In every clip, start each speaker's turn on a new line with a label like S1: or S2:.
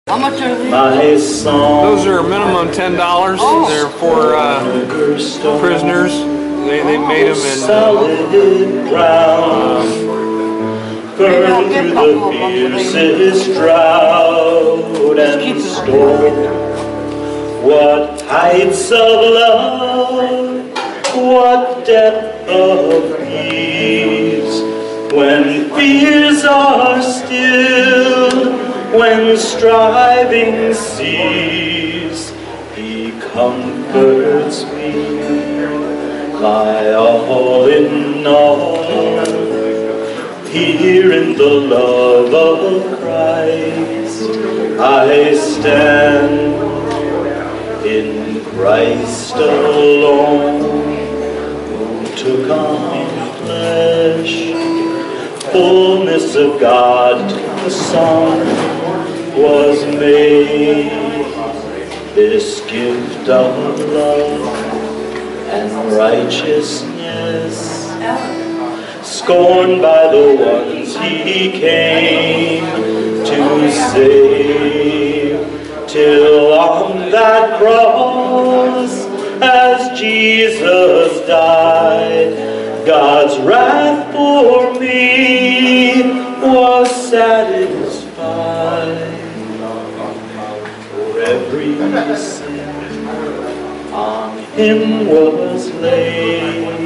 S1: How much are these?
S2: My song.
S3: Those are minimum $10.
S1: Oh.
S3: They're for prisoners. They made them in
S2: solid ground. Burn through the fiercest drought and storm. What heights of love, what depth of peace, when fears are stilled, when striving cease, He comforts me, my all in all. Here in the love of Christ I stand, in Christ alone, who took on flesh, fullness of God, the Son was made, this gift of love and righteousness. Scorned by the ones He came to save, till on that cross, as Jesus died, God's wrath for me was satisfied. For every sin on Him was laid.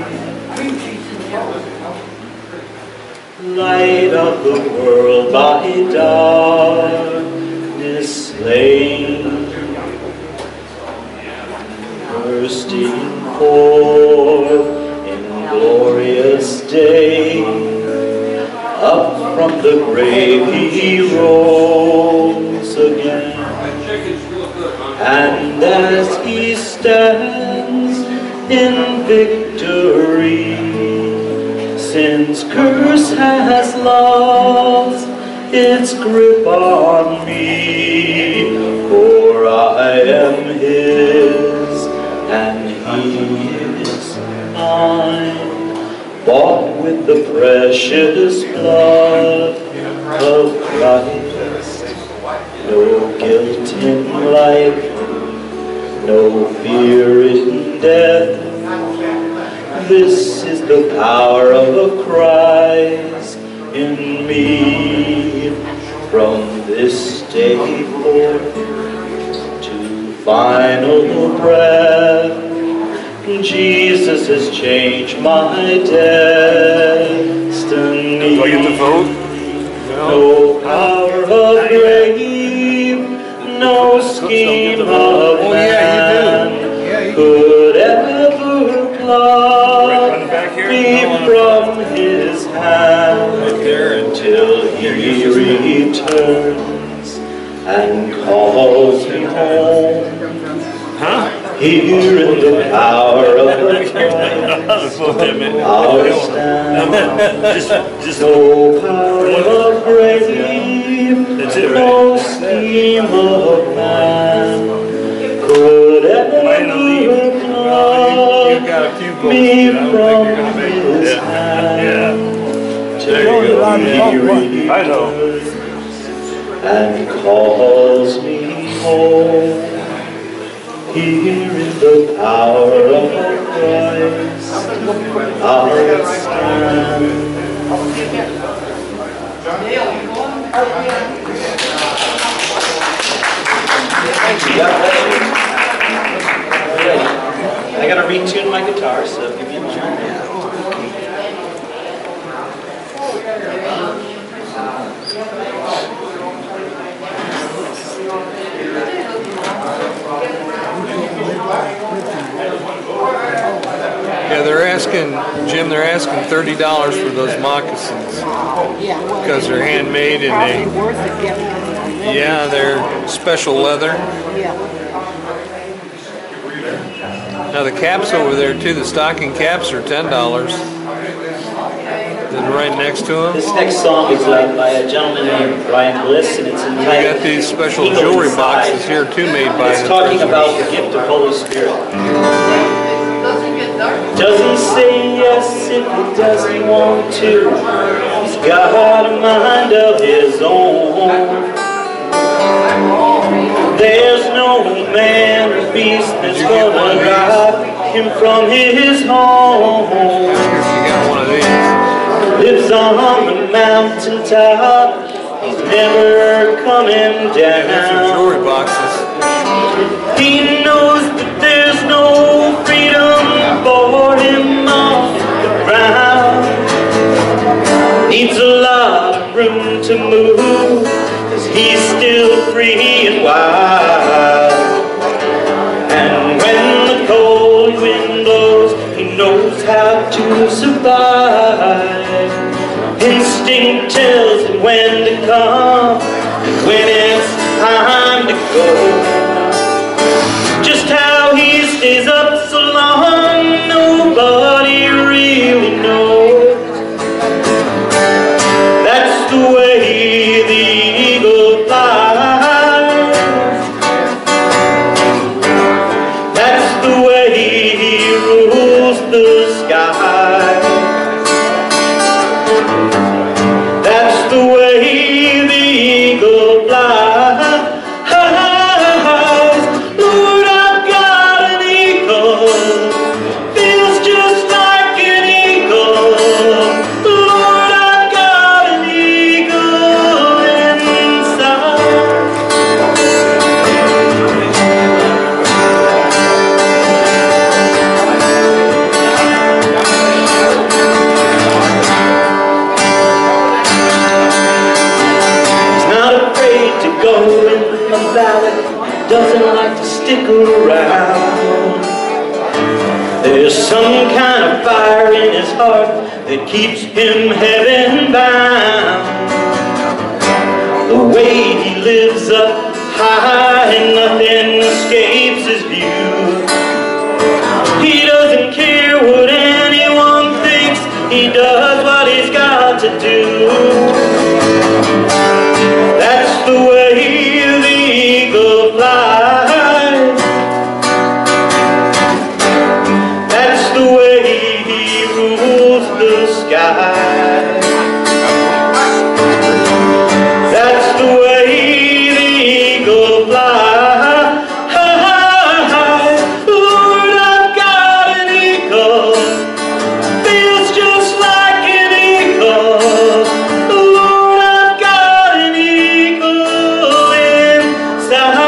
S2: Light of the world by darkness slain, bursting forth in glorious day, up from the grave He rose again, and as He stands in victory, sin's curse has lost its grip on me, for I am His and He is mine, bought with the precious blood of Christ. No guilt in life, no fear in death. This is the power of Christ in me. From this day forth to final breath, Jesus has changed my destiny.
S3: Do I get to vote?
S2: No power of grave, no scheme of man could ever pluck me from His hand, until He returns and calls me home. Here in the power of Christ, I'll stand. No power of grave, no scheme of man could ever pluck me from His hand, till He returns and calls me home. Here in the power of Christ, I'll stand. I gotta retune my guitar, so give me a moment.
S3: Yeah, they're asking, Jim, they're asking $30 for those moccasins.
S1: Yeah, well,
S3: because they're handmade and
S1: probably worth it getting them.
S3: yeah, they're special leather.
S1: Yeah.
S3: Now the caps over there too, the stocking caps are $10. Then right next to them,
S2: This next song is by a gentleman named Brian Bliss, and it's
S3: we
S2: entitled
S3: got these special
S2: Eagle
S3: jewelry
S2: Inside.
S3: boxes here too, made by
S2: It's
S3: the
S2: talking
S3: prisoners.
S2: about the gift of Holy Spirit. Does He say yes if He doesn't want to? He's got a mind of His own. There's no man or beast that's gonna drive him from his home.
S3: Ask her if she got one of these.
S2: Lives on the mountain top, he's never coming
S3: Yeah, there's some
S2: down.
S3: jewelry boxes.
S2: He knows that there's no freedom for him off the ground. Needs a lot of room to move, 'cause he's still free and wild. And when the cold wind blows, he knows how to survive. Instinct tells him when to come and when it's time to go. Just how he stays up so long, nobody really knows. That's the way the eagle flies. That's the way he rules the sky. That's the way the eagle flies. Lord, I've got an eagle. Feels just like an eagle. Lord, I've got an eagle inside. He's not afraid to go in a valley, doesn't like to stick around. There's some kind of fire in his heart that keeps him heaven bound. The way he lives up high and nothing escapes his view. He doesn't care what anyone thinks, he does what he's got to do. That's the way the eagle flies. That's the way he rules the sky. That's the way the eagle flies. Lord, I've got an eagle. Feels just like an eagle. Lord, I've got an eagle inside.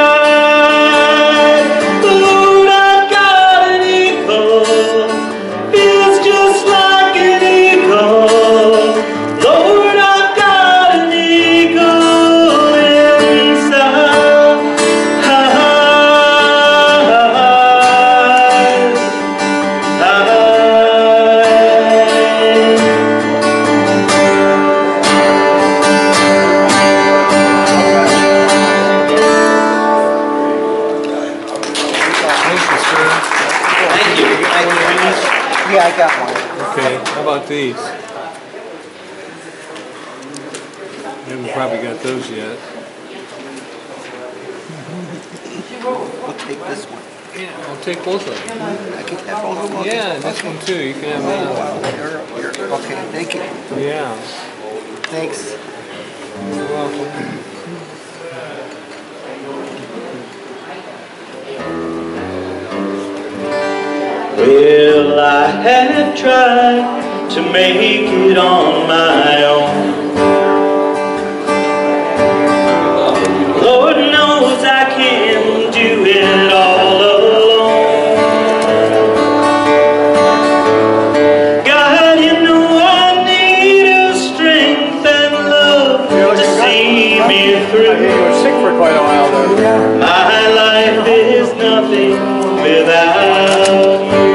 S2: Lord, I've got an eagle. Feels just like an eagle. Lord, I've got an eagle inside.
S3: Thank you, sir.
S2: Thank you. Thank you very much.
S1: Yeah, I got one.
S3: Okay, how about these? You haven't probably got those yet.
S1: I'll take this one.
S3: Yeah, I'll take both of them.
S1: I can have both of them?
S3: Yeah, this one too. You can have
S1: Oh,
S3: that.
S1: wow. You're, okay, thank you.
S3: Yeah,
S1: Thanks.
S3: you're welcome.
S2: Well, I have tried to make it on my own. Lord knows I can't do it all alone. God, you know I need a strength and love to see me through.
S4: You were sick for quite a while there.
S2: My life is nothing without you.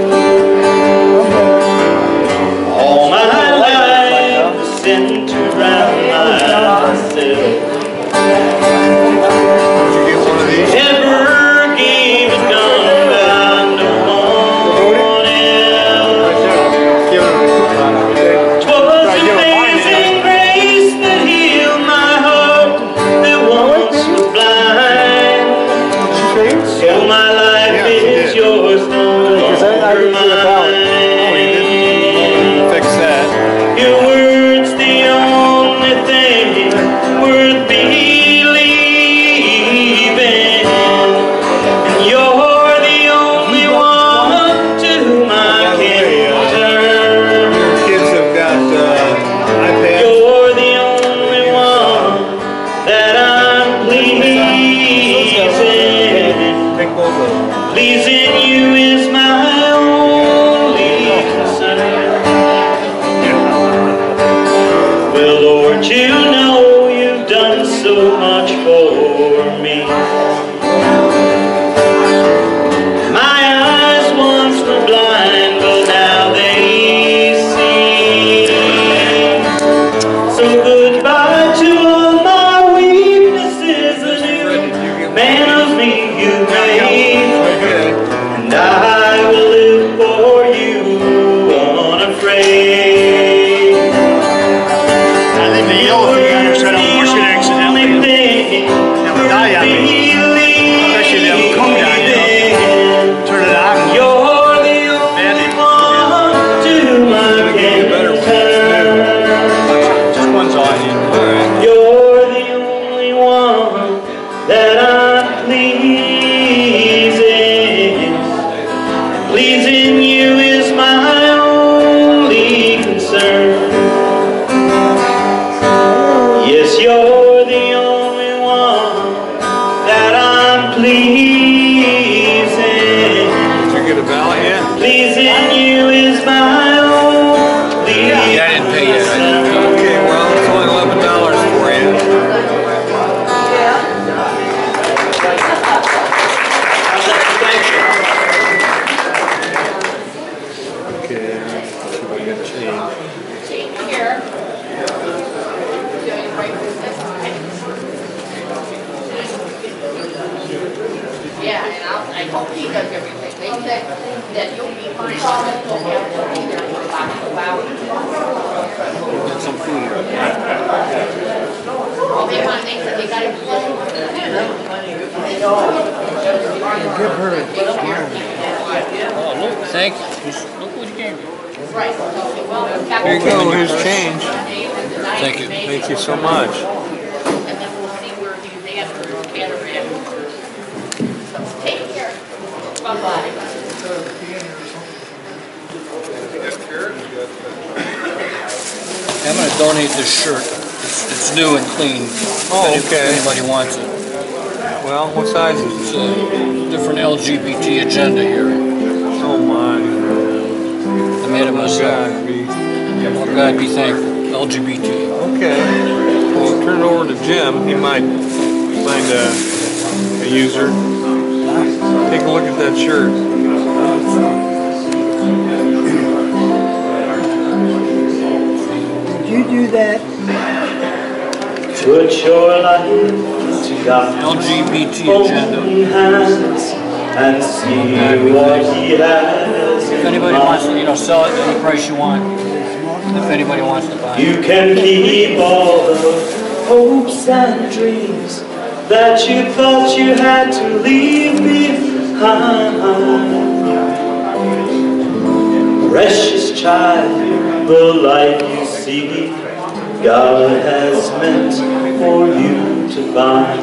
S2: All my life is centered around myself.
S3: Did you get one of these?
S2: Never gave a darn about no one else.
S4: Give him a coupon.
S2: 'Twas amazing grace that healed my heart that once was blind. So my life is yours now.
S4: Take both of them.
S2: Pleasing you is my only concern. Well, Lord, you know you've done so much for me. My eyes once were blind, but now they see. So goodbye to all my weaknesses, a new man of me you made, and I will live for you unafraid.
S5: I think the yellow thing on your side will push it accidentally. That would die on me. Especially if you have a cone on, you know. Turn it on.
S2: You're the only one to my concern.
S5: Just one's all I need.
S2: You're the only one that I'm pleasing. Pleasing you is my only concern. Yes, you're the only one that I'm pleasing.
S3: Did you get a ballot yet?
S2: Pleasing you is my only
S5: Yeah, I didn't pay yet.
S2: concern.
S3: Okay, well, it's only $11 for you. Okay, see if I got change.
S6: Yeah, and I hope he does everything. They said that you'll be fine. You'll be able to be there for about 2 hours.
S5: Get some food here.
S6: Well, they said they got it closed.
S1: Give her a
S5: Thank you. Look what you gave me.
S6: Right. Well,
S3: Here you go, here's change.
S5: Thank you.
S3: Thank you so much.
S6: and then we'll see where these answers can or in. So take care. Bye-bye.
S5: I'm going to donate this shirt. It's new and clean.
S3: Oh,
S5: If
S3: okay.
S5: anybody wants it.
S3: Well, what size is
S5: It's
S3: it?
S5: a different LGBT agenda here.
S3: Oh my.
S5: I made it myself.
S3: God, be.
S5: Oh God, be thankful. LGBT.
S3: Okay. Well, turn it over to Jim. He might find a user. Take a look at that shirt.
S1: Did you do that?
S2: Put your life to God's
S5: LGBT agenda.
S2: open hands and see what He has
S5: If
S2: in
S5: anybody wants
S2: mind.
S5: to, sell it at any price you want. If anybody wants to buy it.
S2: You can keep all the hopes and dreams that you thought you had to leave behind. Precious child, the life you see, God has meant for you to find.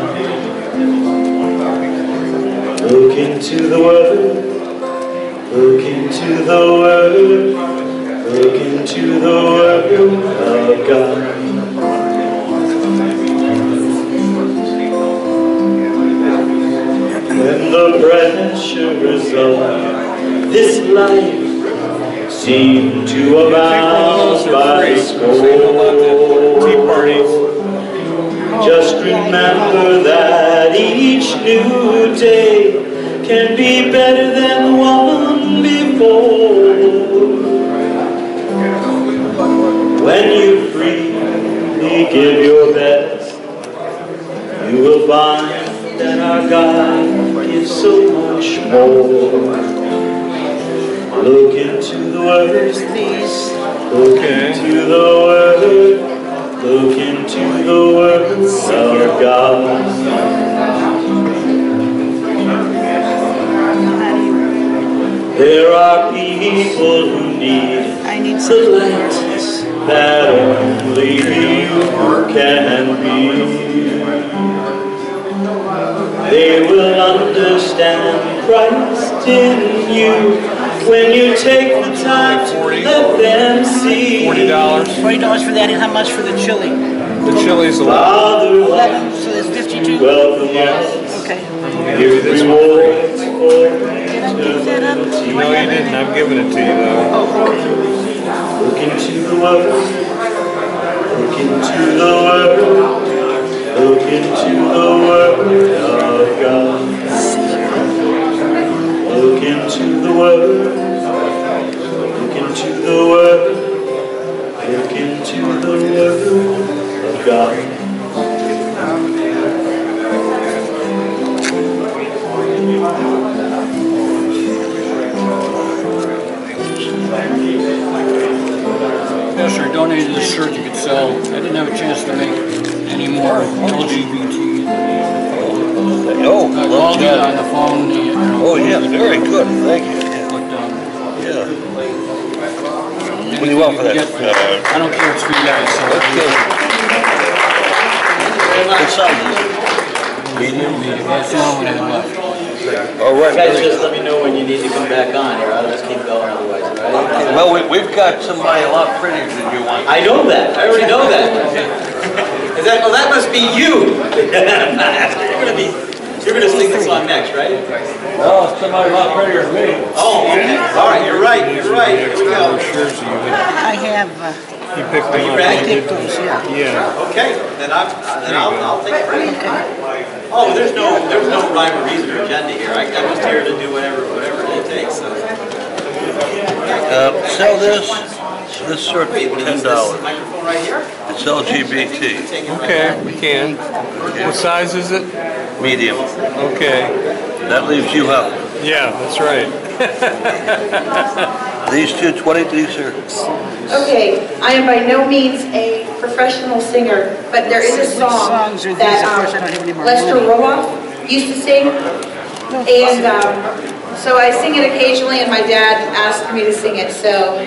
S2: Look into the Word, look into the Word, look into the Word of God. When the pressures of this life seem to abound by the
S3: Tea parties.
S2: score, just remember that each new day can be better than one before. When you freely give your best, you will find that our God gives so much more. Look into the Word, look into the Word, look into the Word of God. There are people who need the light that only you can be. They will understand Christ in you when you take the time to let them see.
S3: $40.
S1: $20 for that, and how much for the chili?
S3: The Chillie's 11.
S2: Father,
S1: 11, so there's 52.
S2: welcome us.
S1: Okay.
S3: Give you this one free.
S1: Did I pick that up?
S3: No, you didn't. I'm giving it to you, though.
S2: Look into the Word. Look into the Word. Look into the Word of God. Look into the Word. Look into the Word. Look into the Word of God.
S4: Yes, I donated this shirt you could sell. I didn't have a chance to make any more LGBT.
S7: Oh,
S4: I called you on the phone. You know,
S7: oh yeah, very good. Thank you.
S4: but,
S7: Yeah. What do you want for that?
S4: I don't care if it's for you guys. So
S7: What size is it? Medium?
S4: that's the only one I have left.
S7: All right.
S8: You guys just let me know when you need to come back on here. I'll just keep going otherwise, right?
S7: Well, we've got somebody a lot prettier than you want.
S8: I know that. I already know that. Well, that must be you. You're gonna sing the song next, right?
S7: No, somebody a lot prettier than me.
S8: Oh, okay. All right. You're right. You're right. Here we go.
S1: I have,
S3: You picked them up.
S8: ready?
S1: I picked those, yeah.
S3: Yeah.
S8: Okay. Then I'll take a break. Oh, there's no rhyme or reason or agenda here. I'm just here to do whatever it takes. So.
S7: Sell this shirt
S8: Wait,
S7: for
S8: what is
S7: $10.
S8: this microphone right here?
S7: It's LGBT.
S8: Take it right
S3: Okay, we can. What size is it?
S7: Medium.
S3: Okay.
S7: That leaves you out.
S3: Yeah, that's right.
S7: These two 20, these are...
S9: Okay, I am by no means a professional singer, but there is a song
S1: songs are these?
S9: that
S1: Of course, I don't have any more
S9: Lester
S1: money.
S9: Roloff used to sing, and so I sing it occasionally, and my dad asked me to sing it, so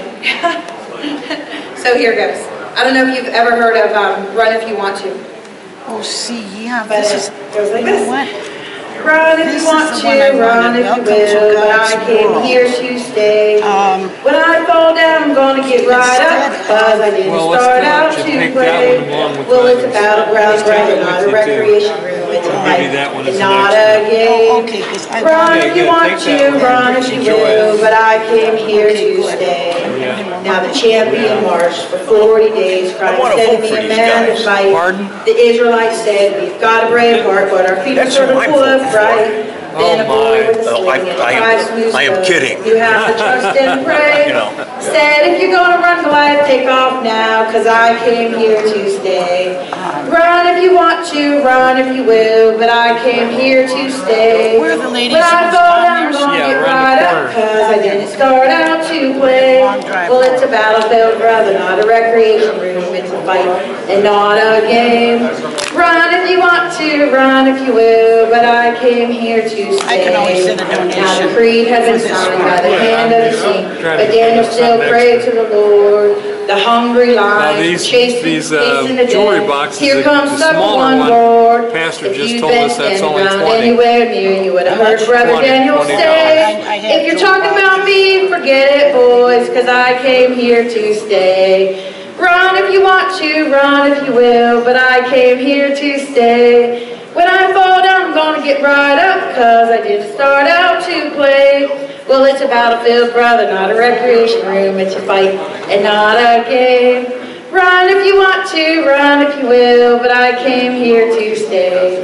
S9: so here goes. I don't know if you've ever heard of Run If You Want To,
S1: Oh, see, yeah,
S9: but
S1: this is,
S9: it goes like
S1: you know
S9: this.
S1: what?
S9: Run if
S1: This
S9: you
S1: is
S9: want
S1: the
S9: to,
S1: one I
S9: run
S1: wanted.
S9: if you
S1: Welcome to
S9: will, but
S1: God's
S9: I came
S1: world.
S9: here to stay. When I fall down, I'm gonna get right up, cause I didn't
S3: Well, let's
S9: start
S3: let
S9: out
S3: you
S9: to
S3: take that
S9: play.
S3: one along with
S9: Well,
S3: that
S9: it's a
S3: one.
S9: battleground,
S3: Let's take
S9: right,
S3: it
S9: not
S3: with
S9: a
S3: you, too.
S9: recreation room, it's a
S3: I'll
S9: fight,
S3: give you that one as
S9: and
S3: an
S9: not
S3: extra.
S9: a game.
S1: Oh, okay, 'cause I
S9: Run
S1: want-
S9: if you
S3: Yeah,
S9: want
S3: take
S9: to,
S3: that one.
S9: run if you
S3: Enjoy
S9: will,
S3: it.
S9: but I came here
S1: Okay,
S9: to
S1: good.
S9: stay.
S3: Yeah.
S9: Now the champion marched for 40 days, Christ
S7: wanna
S9: sent
S7: vote
S9: me
S7: for
S9: a
S7: these
S9: man to
S7: guys.
S9: fight.
S3: Pardon?
S9: The Israelites said, we've got a brave heart, but our feet are
S7: That's
S9: sort
S7: who
S9: of
S7: I'm
S9: full of
S7: voting for.
S9: pride. Then a boy with a
S7: Oh,
S9: sling and five smooth
S7: I am
S9: stones.
S7: kidding.
S9: You have to trust and pray.
S7: You know.
S9: Said, if you're gonna run for life, take off now, cause I came here to stay. Run if you want to, run if you will, but I came here to stay.
S1: Where are the ladies
S9: When I
S1: who's
S9: fall
S1: down
S9: down, I'm
S1: there?
S9: gonna
S3: Yeah,
S9: get
S3: around
S9: right
S3: the
S9: up,
S3: corner.
S9: cause I didn't start out to play.
S1: Long drive
S9: Well, it's a
S1: home.
S9: battlefield, brother, not a recreation room. It's a fight and not a game. Run if you want to, run if you will, but I came here to stay.
S1: I can always send a
S9: Now the
S1: donation.
S9: creed had been signed by the hand of the king, but Daniel still prayed to the Lord. The hungry lions
S3: these-
S9: chasing
S3: these,
S9: in the
S3: jewelry
S9: dead.
S3: boxes,
S9: Here
S3: the
S9: comes supper
S3: smaller
S9: one,
S3: one,
S9: Lord.
S3: Pastor
S9: If
S3: just
S9: you'd
S3: told
S9: been
S3: us that's
S9: standing
S3: only
S9: around
S3: 20.
S9: anywhere near, you would have heard Brother
S3: 20,
S9: Daniel
S3: $20.
S9: say,
S1: I have
S9: if you're
S1: jewelry
S9: talking about me, forget it, boys, cause I came here to stay. Run if you want to, run if you will, but I came here to stay. When I fall down, I'm gonna get right up, cause I didn't start out to play. Well, it's a battlefield, brother, not a recreation room. It's a fight and not a game. Run if you want to, run if you will, but I came here to stay.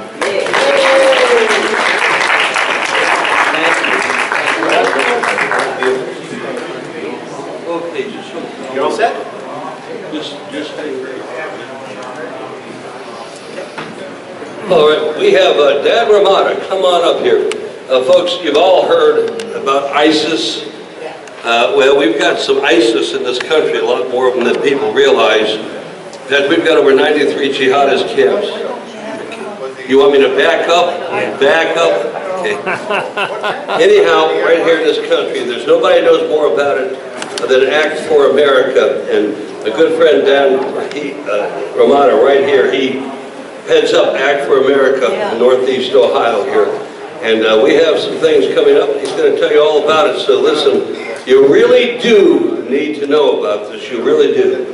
S7: Okay, just...
S8: You're all set?
S7: All right, we have Dan Ramada. Come on up here. Folks, you've all heard about ISIS. Well, we've got some ISIS in this country, a lot more of them than people realize. That we've got over 93 jihadist camps. You want me to back up? Back up? Okay. Anyhow, right here in this country, there's nobody knows more about it than Act for America. And a good friend, Dan Ramada, right here, he heads up Act for America in Northeast Ohio here. And we have some things coming up. He's going to tell you all about it. So listen, you really do need to know about this. You really do.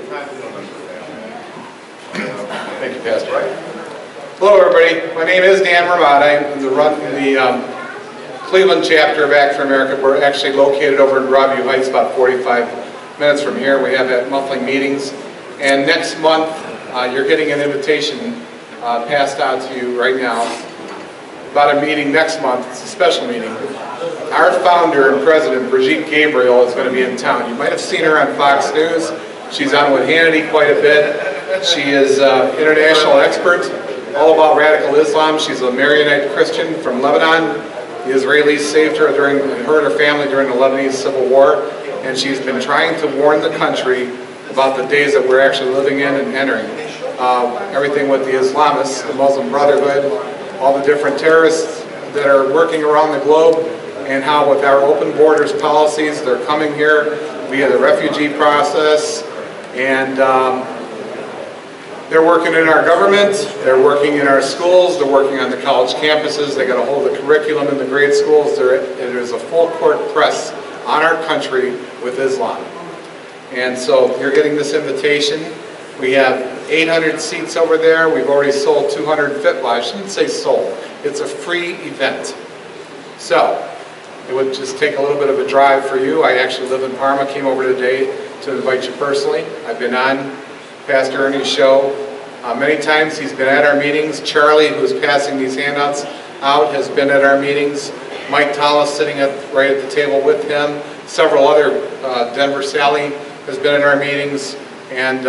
S4: Thank you, Pastor. Hello, everybody. My name is Dan Ramada. I'm the
S10: Cleveland chapter of Act for America. We're actually located over in Broadview Heights, about 45 minutes from here. We have that monthly meetings. And next month, you're getting an invitation passed out to you right now about a meeting next month. It's a special meeting. Our founder and president, Brigitte Gabriel, is going to be in town. You might have seen her on Fox News. She's on with Hannity quite a bit. She is an international expert all about radical Islam. She's a Maronite Christian from Lebanon. The Israelis saved her and her family during the Lebanese Civil War, and she's been trying to warn the country about the days that we're actually living in and entering. Everything with the Islamists, the Muslim Brotherhood, all the different terrorists that are working around the globe, and how with our open borders policies, they're coming here via the refugee process, and they're working in our government, they're working in our schools, they're working on the college campuses, they got a hold of the curriculum in the grade schools. There's a full court press on our country with Islam. And so you're getting this invitation. We have 800 seats over there. We've already sold 250. Well, I shouldn't say sold. It's a free event. So it would just take a little bit of a drive for you. I actually live in Parma, came over today to invite you personally. I've been on Pastor Ernie's show many times. He's been at our meetings. Charlie, who's passing these handouts out, has been at our meetings. Mike Tallis sitting right at the table with him. Several other, Denver Sally has been in our meetings. And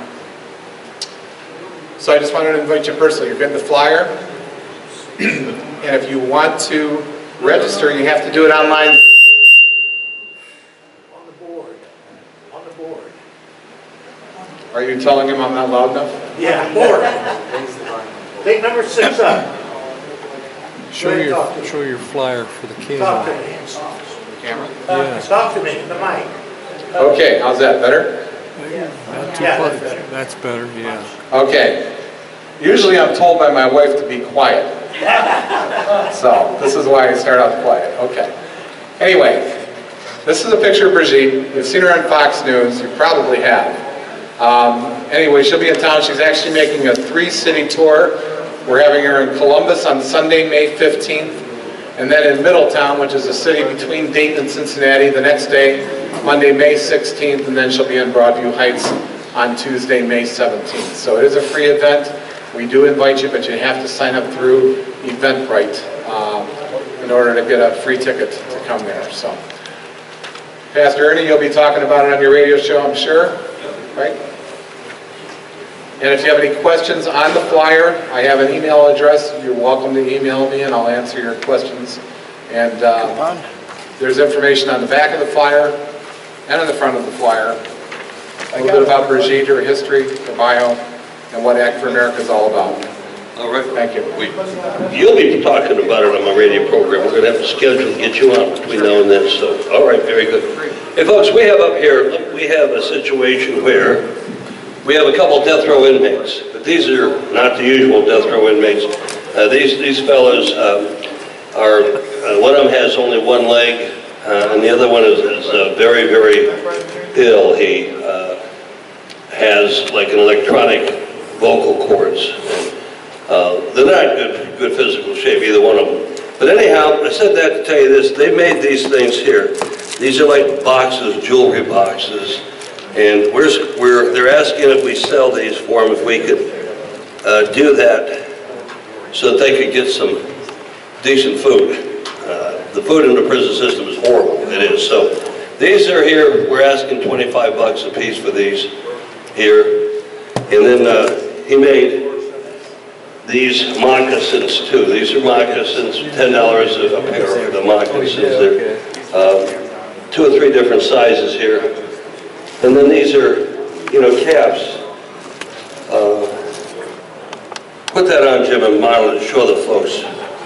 S10: so I just wanted to invite you personally. You're getting the flyer. And if you want to register, you have to do it online.
S5: On the board. On the board.
S10: Are you telling him I'm not loud enough?
S5: Yeah, board. Take number 6 up.
S3: Show your flyer for the camera.
S5: Talk to me.
S10: Camera?
S3: Yeah.
S5: Talk to me, the mic.
S10: Okay, how's that? Better?
S3: Not too
S5: Yeah,
S3: close.
S5: that's better.
S3: That's better, yeah.
S10: Okay. Usually I'm told by my wife to be quiet. So this is why I start out quiet. Okay. Anyway, this is a picture of Brigitte. You've seen her on Fox News. You probably have. Anyway, she'll be in town. She's actually making a 3-city tour. We're having her in Columbus on Sunday, May 15th. And then in Middletown, which is a city between Dayton and Cincinnati, the next day, Monday, May 16th. And then she'll be in Broadview Heights on Tuesday, May 17th. So it is a free event. We do invite you, but you have to sign up through Eventbrite in order to get a free ticket to come there. So, Pastor Ernie, you'll be talking about it on your radio show, I'm sure, right? And if you have any questions on the flyer, I have an email address. You're welcome to email me, and I'll answer your questions. And there's information on the back of the flyer and on the front of the flyer. A little bit about Brigitte, her history, her bio, and what Act for America is all about.
S7: All right.
S10: Thank you.
S7: You'll be talking about it on my radio program. We're going to have to schedule and get you on between now and then. So, all right, very good. Hey, folks, we have up here, we have a situation where we have a couple death row inmates. But these are not the usual death row inmates. These fellows are, one of them has only one leg, and the other one is very, very ill. He has like an electronic vocal cords. They're not in good physical shape, either one of them. But anyhow, I said that to tell you this. They made these things here. These are like boxes, jewelry boxes. And they're asking if we sell these for them, if we could do that so that they could get some decent food. The food in the prison system is horrible. It is. So these are here. We're asking $25 a piece for these here. And then he made these moccasins too. These are moccasins, $10 a pair for the moccasins. They're 2 or 3 different sizes here. And then these are, you know, caps. Put that on, Jim, and model it and show the folks.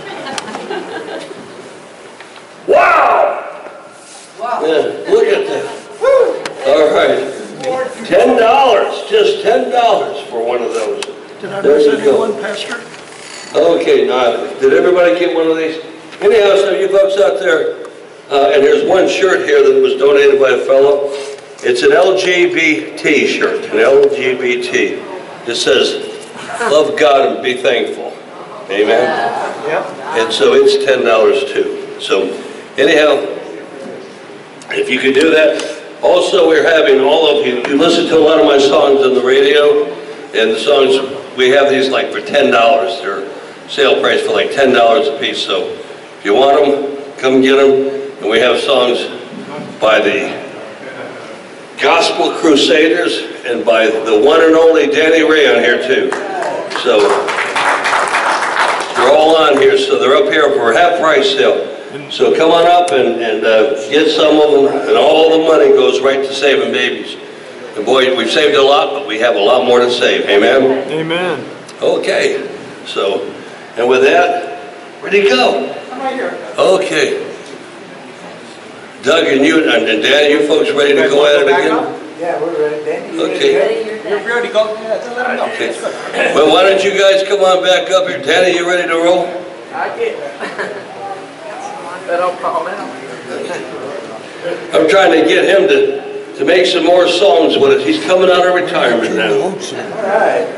S7: Wow! Wow! Yeah, look at that. Woo! All right. $10, just $10 for one of those.
S5: Did I miss anyone, Pastor?
S7: Okay, now, did everybody get one of these? Anyhow, so you folks out there, and there's one shirt here that was donated by a fellow. It's an LGBT shirt, an LGBT. It says, love God and be thankful. Amen?
S5: Yep.
S7: And so it's $10 too. So anyhow, if you could do that. Also, we're having all of you listen to a lot of my songs on the radio, and the songs, we have these like for $10. They're sale price for like $10 a piece. So if you want them, come get them. And we have songs by the Gospel Crusaders and by the one and only Danny Ray on here too. So they're all on here, so they're up here for a half price sale. So come on up and get some of them, and all the money goes right to saving babies. And boy, we've saved a lot, but we have a lot more to save. Amen?
S3: Amen.
S7: Okay. So, and with that, where'd he go?
S5: I'm right here.
S7: Okay. Doug and you and Danny, you folks ready to go at it again?
S5: Yeah, we're ready. Danny,
S7: Okay.
S5: you're ready to go? Yeah, let him know.
S7: Okay. Well, why don't you guys come on back up here? Danny, you ready to roll?
S1: I did. But I'll call now.
S7: I'm trying to get him to make some more songs with it. He's coming out of retirement now.
S5: All right.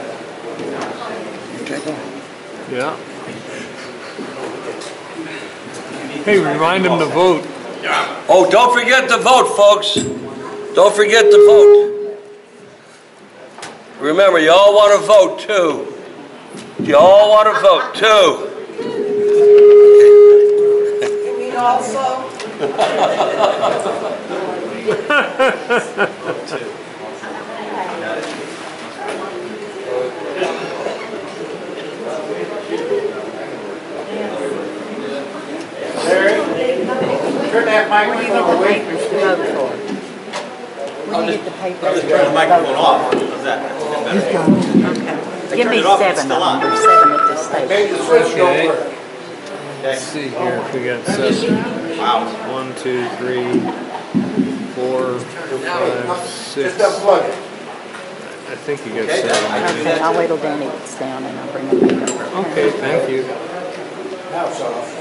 S3: Yeah. Hey, remind them to vote.
S7: Oh, don't forget to vote, folks. Don't forget to vote. Remember, you all want to vote, too. You all want to vote, too.
S1: Also.
S5: Larry, turn that microphone away.
S8: I'll just turn the microphone off. How's that?
S1: Give me 7 of them. There's 7 at this station.
S5: Maybe the switch don't
S3: Okay.
S5: work.
S3: Let's see here if we got 7.
S8: Wow.
S3: 1, 2, 3, 4, 5, 6.
S5: Just unplug it.
S3: I think you got
S8: Okay,
S3: 7.
S1: Okay, I'll wait till Danny gets down and I'll bring him back over.
S3: Okay, thank you.
S5: Now it's off.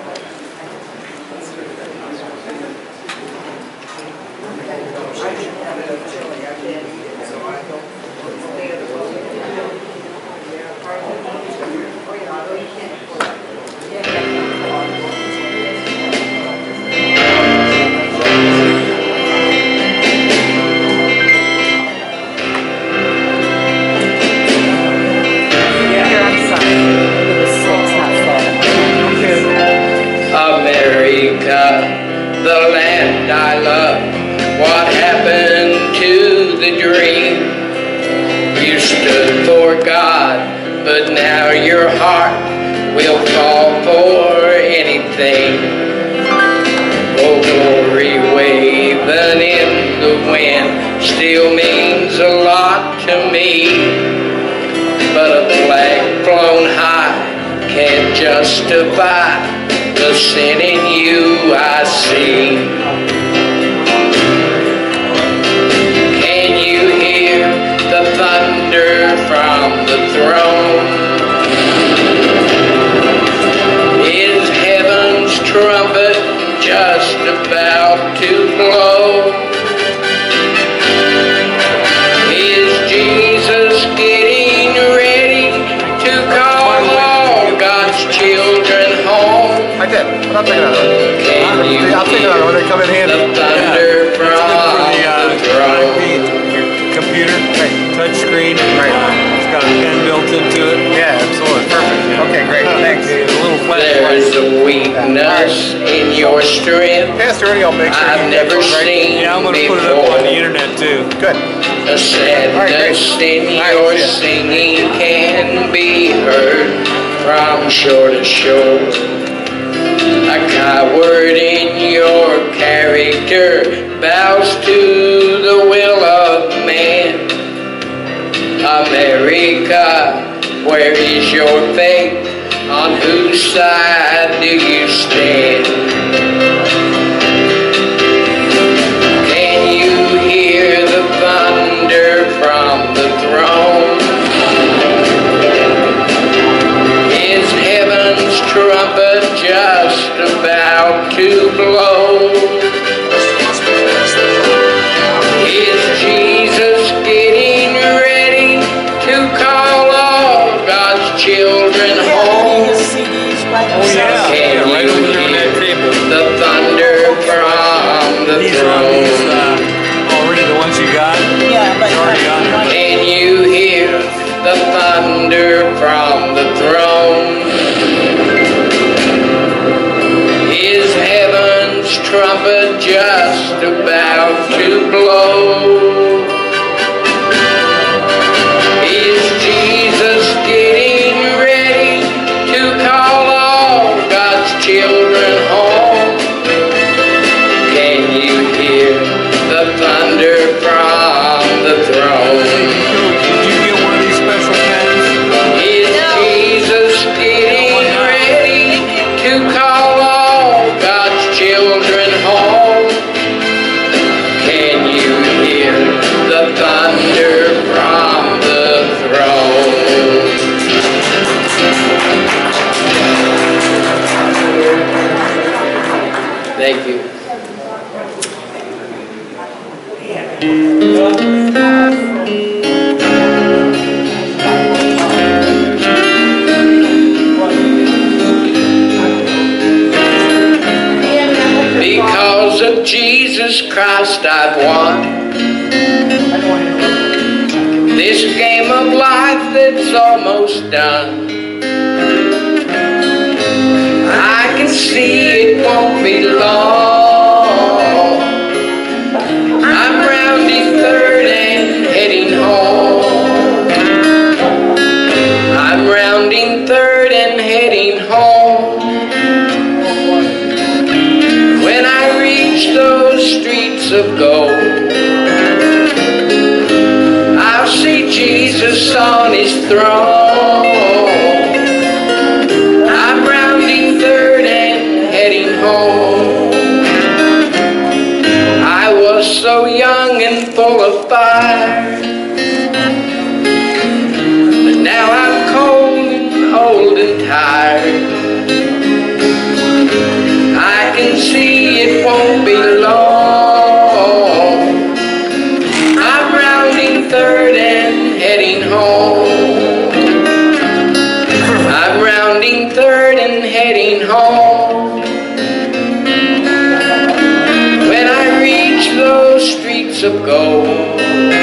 S11: America, the land I love, what happened to the dream? You stood for God, but now your heart will fall for anything. Oh, glory waving in the wind still means a lot to me, but a flag flown high can't justify the sin in you I see. Can you hear the thunder from the throne? Is heaven's trumpet just about to blow? Is Jesus getting ready to call all God's children home?
S10: I did, but I'll take another one. I'll take another one. They come in handy.
S11: The thunder from the throne.
S3: Your computer, touch screen, it's got a pen built into it.
S10: Yeah, absolutely. Perfect. Okay, great. Thanks.
S3: Okay, a little
S11: There's
S3: flashlight.
S11: a weakness in your strength
S10: Pastor Ernie, I'll make sure
S11: I've
S10: you
S11: never
S10: get those, right?
S11: seen
S3: Yeah, I'm going to put it up
S11: before.
S3: on the internet too.
S10: Good.
S11: A sadness in your singing can be heard from shore to shore. A coward in your character bows to the will of man. America, where is your faith? On whose side do you stand? Can you hear the thunder from the throne? Is heaven's trumpet just about to blow? Is Jesus getting ready to call all God's children home?
S3: Oh yeah,
S11: Can
S3: right
S11: you
S3: over there on that
S11: hear
S3: table.
S11: trumpet just about to blow. Is Jesus getting ready to call all God's children home? Can you hear the thunder from the throne?
S3: Did you get one of these special pens?
S11: Is Jesus getting ready to call all God's children home? Can you hear the thunder from the throne? Thank you. Because of Jesus Christ I've won this game of life that's almost done. I can see it won't be long. I'm rounding third and heading home. I'm rounding third and heading home. When I reach those streets of gold, I'll see Jesus on his throne. I'm rounding third and heading home. I was so young and full of fire, but now I'm cold and old and tired. I can see it won't be long. I'm rounding third and heading home. I'm rounding third and heading home. When I reach those streets of gold,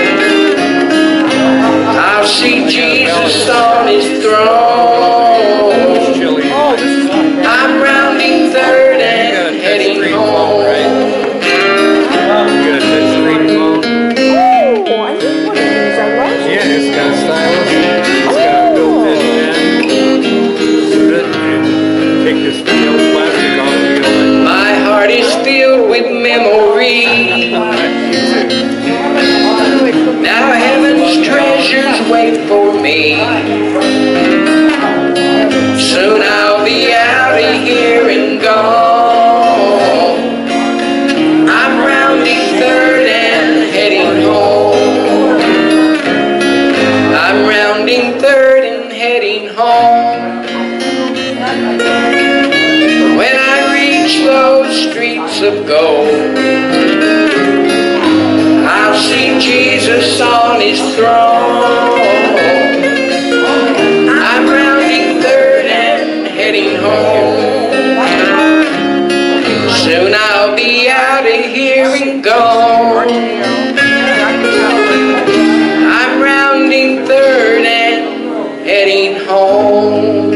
S11: I'll see Jesus on his throne.
S3: Chillie.
S11: I'm rounding third and heading home.
S3: You got a touch screen phone?
S1: Oh, I did one of these. I like it.
S3: Yeah, it's got a stylus. It's got a built-in pen. Sit and take this yellow plastic off and get on
S11: My heart is filled with memories. Now heaven's treasures wait for me. Soon I'll be out of here and gone. I'm rounding third and heading home. I'm rounding third and heading home. When I reach those streets of gold, I'll see Jesus on his throne. I'm rounding third and heading home. Soon I'll be out of here and gone. I'm rounding third and heading home.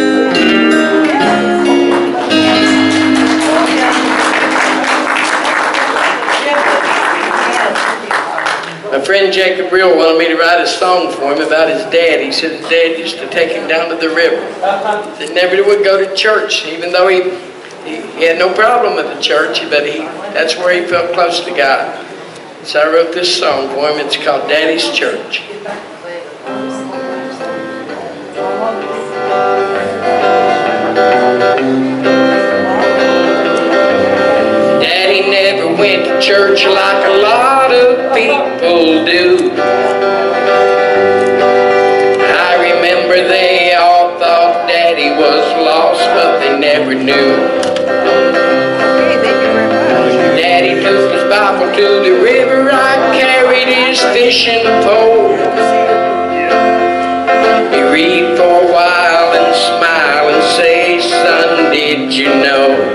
S11: My friend Jacob Real wanted me to write a song for him about his dad. He said his dad used to take him down to the river. That never would go to church, even though he had no problem with the church, but that's where he felt close to God. So I wrote this song for him. It's called Daddy's Church. Daddy never went to church like a lot of people do. I remember they all thought Daddy was lost, but they never knew. Daddy took his Bible to the river, I carried his fishing pole. He read for a while and smile and say, son, did you know?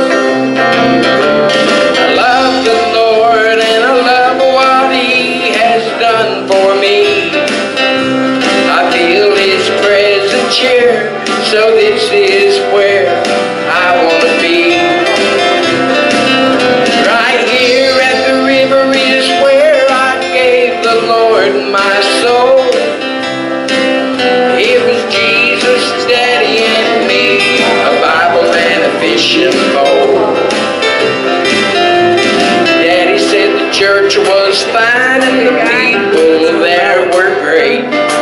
S11: I love the Lord and I love what He has done for me. I feel His presence here, so this is where I want fishing pole. Daddy said the church was fine and the people there were great.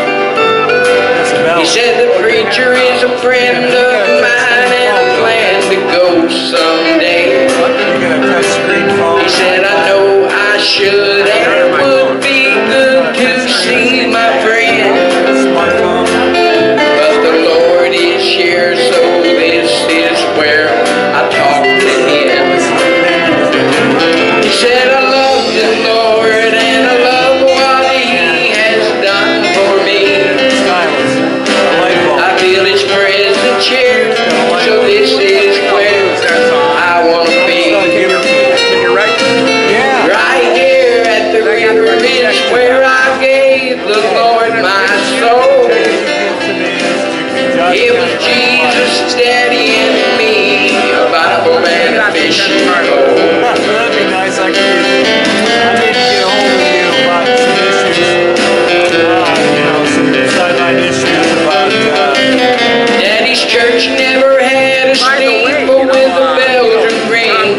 S11: He said the preacher is a friend of mine and I plan to go someday. He said I know I should and it would be good to see my friend. But the Lord is here, so this is where I talk to Him. He said I love the Lord and I love what He has done for me. I feel His presence here, so this is where I want to be. Right here at the river is where I gave the Lord my soul. It was Jesus, Daddy, and me, a Bible and a fishing pole.
S3: That'd be nice. I need to get a hold of you about some issues, some sideline issues about.
S11: Daddy's church never had a steeple with the bells and ring.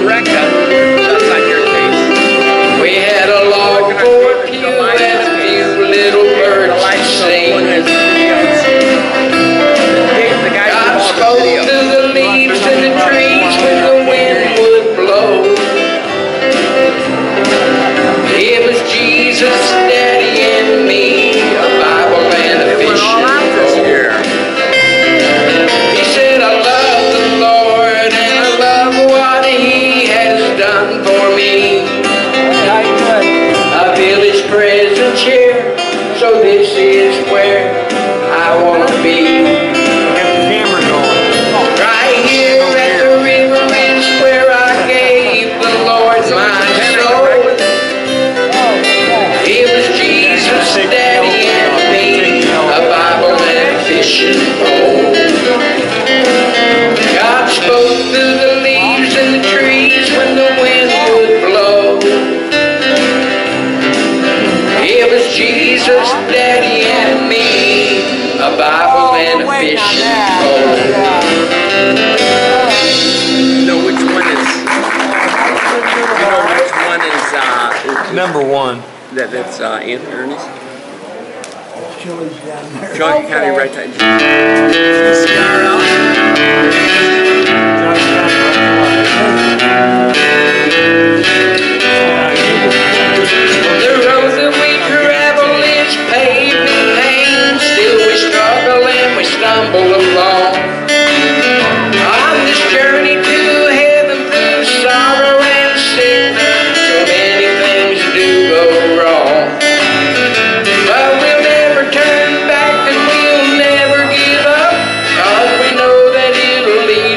S11: We had a log for a pew and a few little birds to sing. God spoke to the leaves and the trees when the wind would blow. It was Jesus, Daddy, and me, a Bible and a fishing pole. He said, I love the Lord and I love what He has done for me. I feel His presence here, so this is where I want to be. Right here at the river is where I gave the Lord my soul. It was Jesus, Daddy, and me, a Bible and a fishing pole. God spoke through the leaves and the trees when the wind would blow. It was Jesus, Daddy, and me, a Bible and a fishing pole.
S12: Know which one is? You know which one is?
S3: Number one.
S12: That's Aunt Ernest. John County, right there.
S11: The road that we travel is paved in pain. Still we struggle and we stumble along. On this journey to heaven through sorrow and sickness, so many things do go wrong. But we'll never turn back and we'll never give up, 'cause we know that it'll lead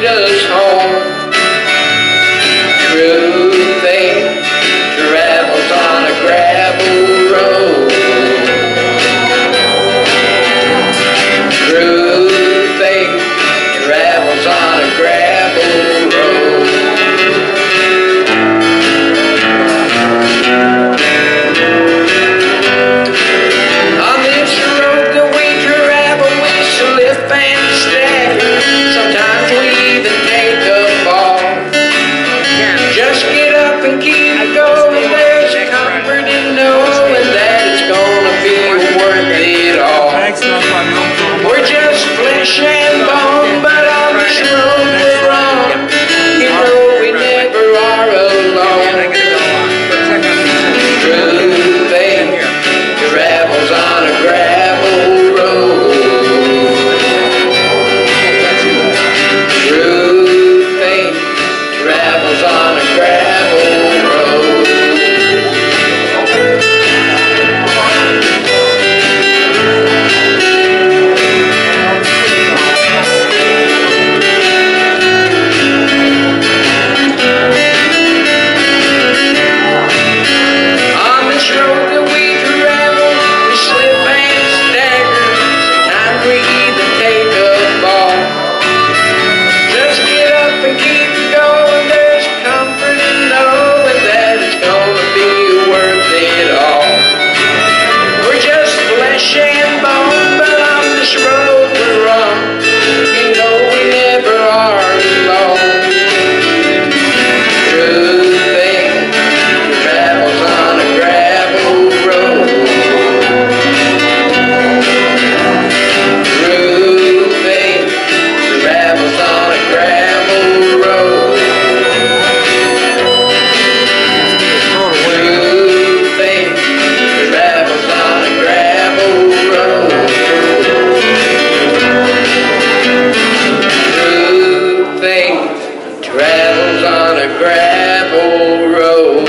S11: travels on a gravel road.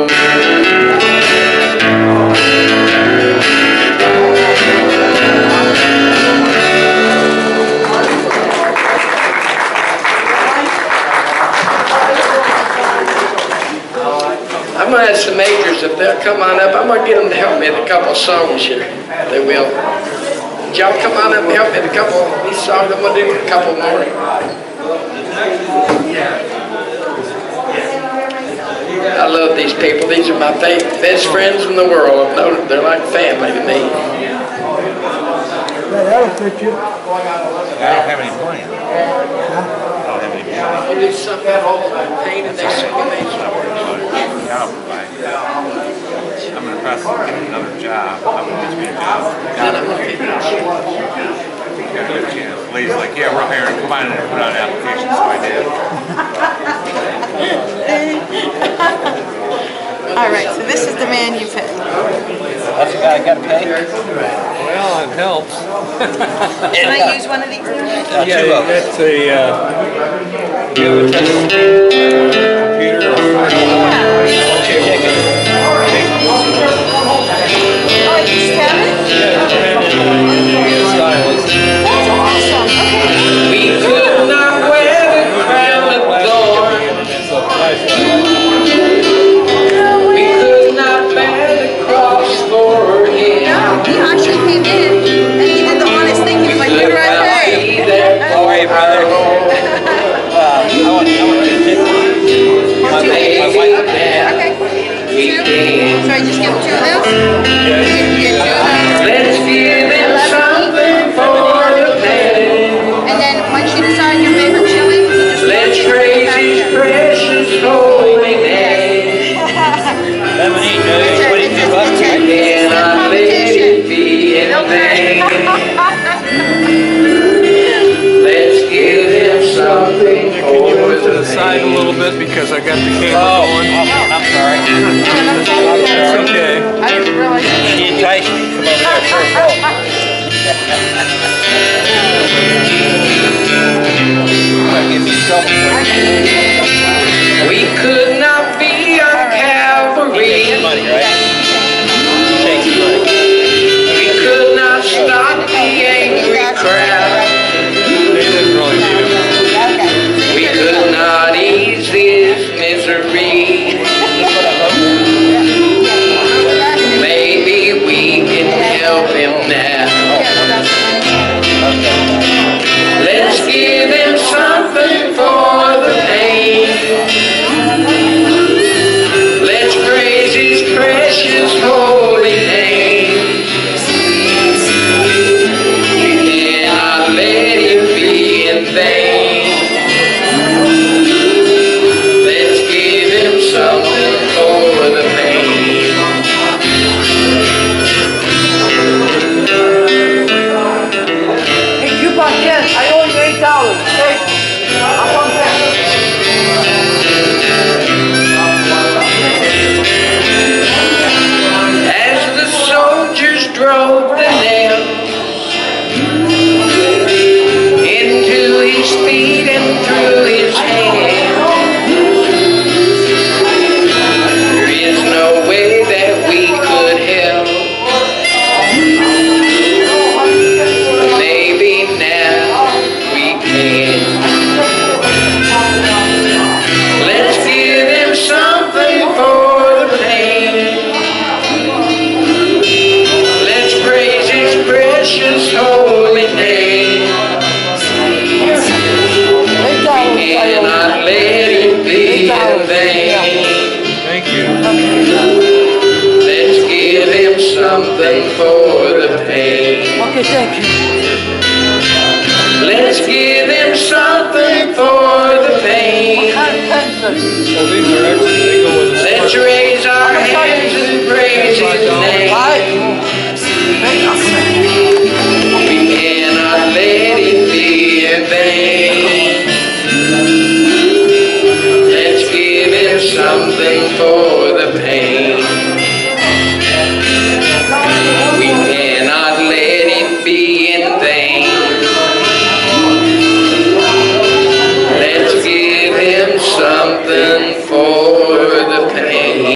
S11: I'm going to ask the majors if they'll come on up. I'm going to get them to help me with a couple songs here. They will. Y'all come on up and help me with a couple of these songs. I'm going to do a couple more. I love these people. These are my best friends in the world. They're like family to me.
S13: That'll fit you.
S8: I don't have any money.
S11: I'll do something about pain and they sing me.
S8: I'll provide. I'm in the process of getting another job. I'm going to get me a job.
S11: Then I'm going to get
S8: The lady's like, yeah, we're hiring. Come on in and put out an application. So I did.
S14: All right, so this is the man you pay.
S8: That's the guy I got to pay?
S3: Well, it helps.
S14: Can I use one of these?
S3: Yeah, that's a, you have a touch computer or
S14: Oh, I just have it?
S3: yeah, it's pen and stylus.
S14: That's awesome. Okay.
S11: We could not wear the crown of thorns. We could not bear the cross for him.
S14: No, he actually came in and he did the honest thing. He was like, you're right there.
S8: How are you, brother? I want to take
S14: Okay. Two. So I just give him two of those?
S11: Let's give him something for the pain.
S14: And then once you decide your favorite chili,
S11: let's praise his precious holy name.
S8: lemonade, $22.
S11: And I let it be in vain. Let's give him something
S3: Can you
S11: for
S3: move to the
S11: the
S3: side a
S11: pain.
S3: little bit because I got the camera going?
S8: I'm sorry.
S3: It's okay.
S14: I didn't realize that.
S8: She enticed me. Come over there. Sure, give me trouble.
S11: We could not be on Calvary.
S8: Money, right? Take your money.
S11: We could not stop the angry crowd.
S3: They didn't really need it.
S11: We could not ease his misery. Maybe we can help him now. Let's give him something for the pain. Let's praise his precious holy name. We cannot let him be in vain. Let's give him something for the pain.
S13: Hey, you bought 10. I owe you $8. Okay? I'll come back.
S11: As the soldiers drove the nails into his feet and through his hands, there is no way that we could help. Maybe now we can. Let's give him something for the pain. Let's praise his precious holy name. We cannot let it be in vain.
S3: Thank you.
S11: Let's give him something for the pain.
S13: Okay, thank you.
S11: Let's give him something for the pain.
S3: Well, these are actually, they go with the
S11: Let's raise our hands and praise his name.